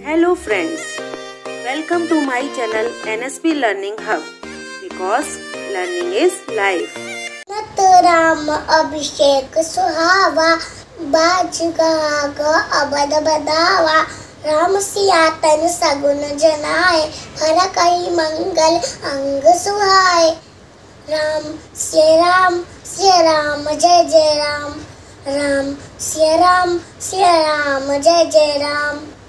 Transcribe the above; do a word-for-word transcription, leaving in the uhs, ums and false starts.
Hello friends, welcome to my channel N S P Learning Hub because learning is life. नत राम अभिषेक सुहावा, बाज गाग अबद बदावा। राम सिया तन सगुन जनाए, हर कई मंगल अंग सुहाए। राम सिया राम सिया राम जय जय राम। राम सिया राम सिया राम जय जय राम।